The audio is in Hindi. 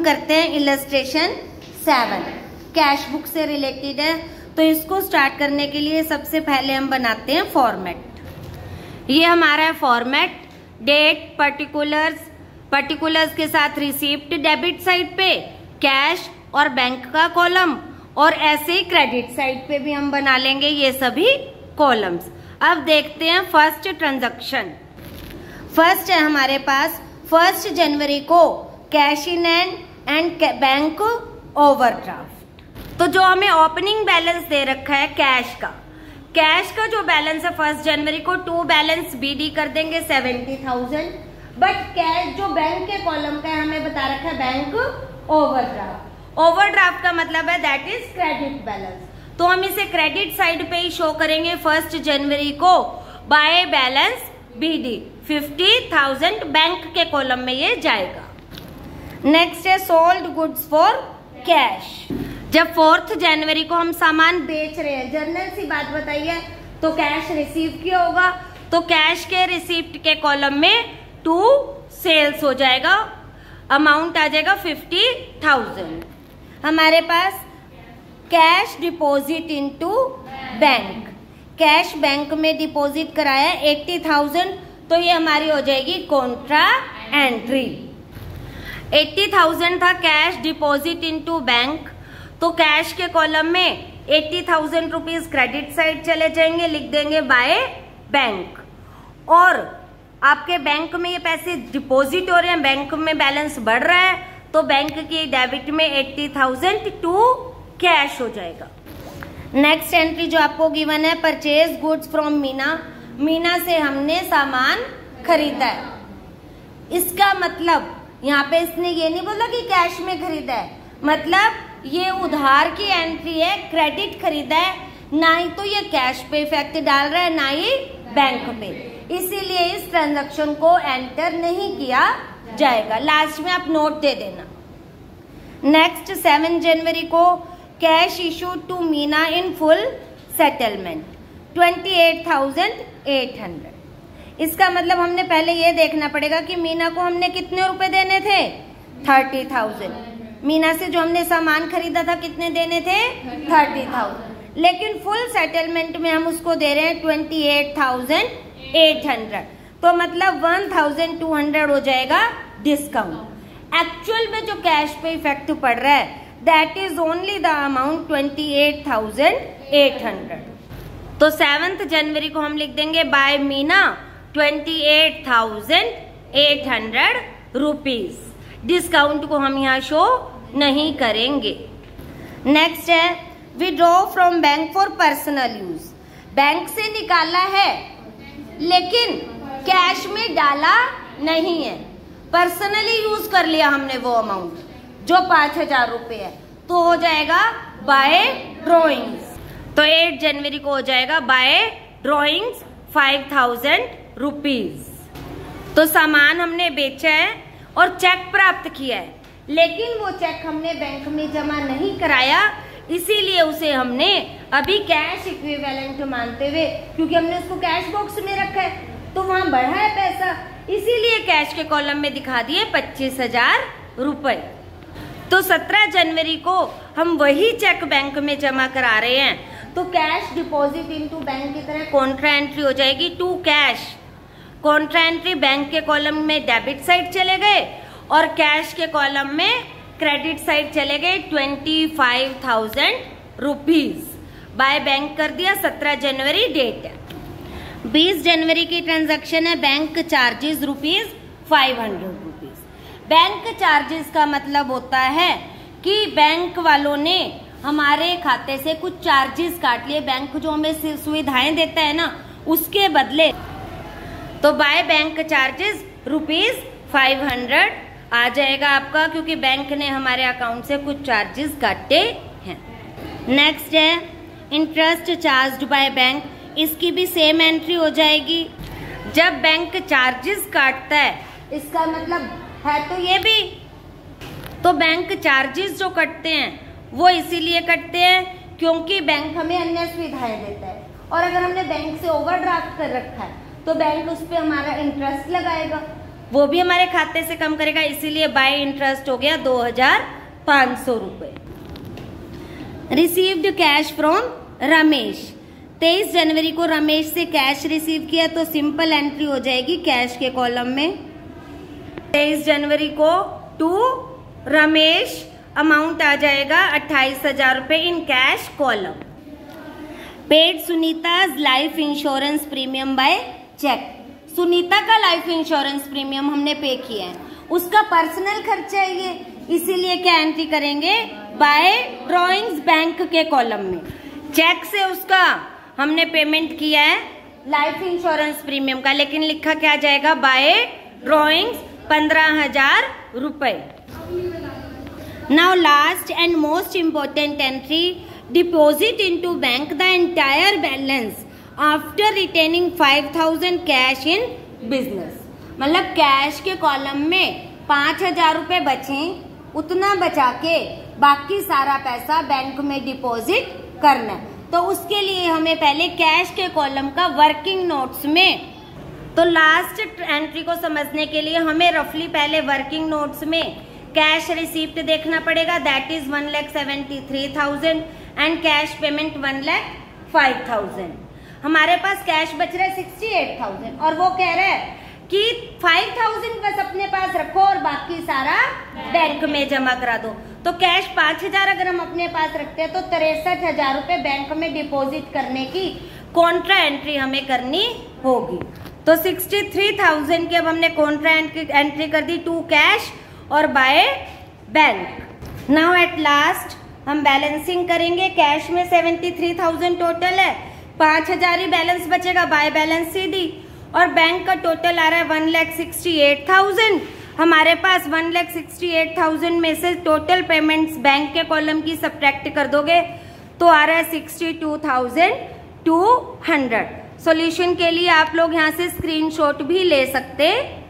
करते हैं इलस्ट्रेशन 7, कैश बुक से रिलेटेड है। तो इसको स्टार्ट करने के लिए सबसे पहले हम बनाते हैं फॉर्मेट। ये हमारा है फॉर्मेट, डेट, पर्टिकुलर्स के साथ रिसीप्ट डेबिट साइड पे, कैश और बैंक का कॉलम, और ऐसे ही क्रेडिट साइड पे भी हम बना लेंगे ये सभी कॉलम्स। अब देखते हैं फर्स्ट ट्रांजैक्शन। फर्स्ट है हमारे पास 1 जनवरी को cash in and bank overdraft. तो जो हमें ओपनिंग बैलेंस दे रखा है कैश का जो बैलेंस है 1 जनवरी को टू बैलेंस BD कर देंगे 70,000। बट कैश जो बैंक के कॉलम का है हमें बता रखा है बैंक ओवरड्राफ्ट का मतलब है दैट इज क्रेडिट बैलेंस। तो हम इसे क्रेडिट साइड पे ही शो करेंगे 1 जनवरी को बाय बैलेंस BD 50,000 बैंक के कॉलम में ये जाएगा। नेक्स्ट है सोल्ड गुड्स फॉर कैश। जब 4 जनवरी को हम सामान बेच रहे हैं, जनरल सी बात बताइए, तो कैश रिसीव किया होगा, तो कैश के रिसीप्ट के कॉलम में टू सेल्स हो जाएगा, अमाउंट आ जाएगा 50,000। हमारे पास cash deposit into bank, cash bank में डिपॉजिट कराया 80,000, तो ये हमारी हो जाएगी कॉन्ट्रा एंट्री। 80,000 था कैश डिपॉजिट इनटू बैंक, तो कैश के कॉलम में 80,000 रुपीज क्रेडिट साइड चले जाएंगे, लिख देंगे बाय बैंक। और आपके बैंक में ये पैसे डिपॉजिट हो रहे हैं, बैंक में बैलेंस बढ़ रहा है, तो बैंक की डेबिट में 80,000 टू कैश हो जाएगा। नेक्स्ट एंट्री जो आपको गिवन है परचेज गुड्स फ्रॉम मीना से हमने सामान खरीदा है। इसका मतलब यहाँ पे इसने ये नहीं बोला कि कैश में खरीदा है, मतलब ये उधार की एंट्री है, क्रेडिट खरीदा है, ना ही तो ये कैश पे इफेक्ट डाल रहा है ना ही बैंक पे, इसीलिए इस ट्रांजैक्शन को एंटर नहीं किया जाएगा। लास्ट में आप नोट दे देना। नेक्स्ट 7 जनवरी को cash issue to Meena in full settlement 28,800। इसका मतलब हमने पहले ये देखना पड़ेगा कि मीना को हमने कितने रुपए देने थे, 30,000। मीना से जो हमने सामान खरीदा था कितने देने थे, 30,000, लेकिन फुल सेटलमेंट में हम उसको दे रहे हैं 28,800, तो मतलब 1,200 हो जाएगा डिस्काउंट। एक्चुअल में जो कैश पे इफेक्ट पड़ रहा है that is only the amount 28,800। तो 7 जनवरी को हम लिख देंगे बाय मीना 28,800 रुपीज। डिस्काउंट को हम यहाँ शो नहीं करेंगे। नेक्स्ट है withdraw from bank for personal use. Bank से निकाला है लेकिन कैश में डाला नहीं है, पर्सनली यूज कर लिया हमने वो अमाउंट जो 5,000 रुपए है, तो हो जाएगा बाय ड्रॉइंग्स। तो 8 जनवरी को हो जाएगा बाय ड्रॉइंग्स 5,000 रुपीज। तो सामान हमने बेचा है और चेक प्राप्त किया है, लेकिन वो चेक हमने बैंक में जमा नहीं कराया, इसीलिए उसे हमने अभी कैश इक्विवेलेंट मानते हुए, क्योंकि हमने उसको कैश बॉक्स में रखा है तो वहां बढ़ा है पैसा, इसीलिए कैश के कॉलम में दिखा दिए 25,000 रुपए। तो 17 जनवरी को हम वही चेक बैंक में जमा करा रहे हैं, तो कैश डिपॉजिट इनटू बैंक की तरह कॉन्ट्रा एंट्री हो जाएगी to cash. Contra entry bank के कॉलम में डेबिट साइड चले गए और कैश के कॉलम में क्रेडिट साइड चले गए 25,000 रुपीज। बाय बैंक कर दिया, 17 जनवरी डेट है। 20 जनवरी की ट्रांजैक्शन है बैंक चार्जेस ₹500। बैंक चार्जेस का मतलब होता है कि बैंक वालों ने हमारे खाते से कुछ चार्जेस काट लिए, बैंक जो हमें सुविधाएं देता है ना उसके बदले। तो बाय बैंक चार्जेस ₹500 आ जाएगा आपका, क्योंकि बैंक ने हमारे अकाउंट से कुछ चार्जेस काटे हैं। नेक्स्ट है इंटरेस्ट चार्ज्ड बाय बैंक, इसकी भी सेम एंट्री हो जाएगी। जब बैंक चार्जेस काटता है इसका मतलब है तो ये भी, तो बैंक चार्जेस जो कटते हैं वो इसीलिए कटते हैं क्योंकि बैंक हमें अन्य सुविधाएं देता है, और अगर हमने बैंक से ओवरड्राफ्ट कर रखा है तो बैंक उस पर हमारा इंटरेस्ट लगाएगा, वो भी हमारे खाते से कम करेगा, इसीलिए बाय इंटरेस्ट हो गया 2500 रुपए। रिसीव्ड कैश फ्रॉम रमेश, 23 जनवरी को रमेश से कैश रिसीव किया, तो सिंपल एंट्री हो जाएगी कैश के कॉलम में। 23 जनवरी को टू रमेश अमाउंट आ जाएगा 28,000 रुपए in cash column. Paid Sunita's life insurance premium by cheque, Sunita का लाइफ इंश्योरेंस प्रीमियम हमने पे किया है, उसका पर्सनल खर्चा है ये, इसीलिए क्या एंट्री करेंगे, बाय ड्रॉइंग्स बैंक के कॉलम में। चेक से उसका हमने पेमेंट किया है लाइफ इंश्योरेंस प्रीमियम का, लेकिन लिखा क्या जाएगा, बाय ड्रॉइंग्स 15,000 रुपए। Now last and most important entry, deposit into bank the entire balance after retaining 5,000 cash in business. मतलब कैश के कॉलम में 5,000 रुपए बचे, उतना बचा के बाकी सारा पैसा बैंक में डिपॉजिट करना है। तो उसके लिए हमें पहले कैश के कॉलम का वर्किंग नोट्स में, तो लास्ट एंट्री को समझने के लिए हमें रफली पहले वर्किंग नोट्स में कैश रिसीप्ट देखना पड़ेगा, that is 1,73,000 and cash payment 1,05,000। हमारे पास कैश बच रहा है 68,000 और वो कह रहा है कि 5,000 बस अपने पास रखो और बाकी सारा बैंक में जमा करा दो। तो कैश 5,000 अगर हम अपने पास रखते हैं तो 63,000 रुपए बैंक में डिपॉजिट करने की कॉन्ट्रा एंट्री हमें करनी होगी। तो 63,000 की अब हमने कॉन्ट्रा एंट्री कर दी टू कैश और by bank. Now at last हम बैलेंसिंग करेंगे, कैश में 73,000 टोटल है, 5,000 ही बैलेंस बचेगा, बाय बैलेंस सीधी, और बैंक का टोटल आ रहा है 1,68,000। हमारे पास 1,68,000 में से टोटल पेमेंट्स बैंक के कॉलम की सब्ट्रैक्ट कर दोगे तो आ रहा है 62,200। सॉल्यूशन के लिए आप लोग यहाँ से स्क्रीनशॉट भी ले सकते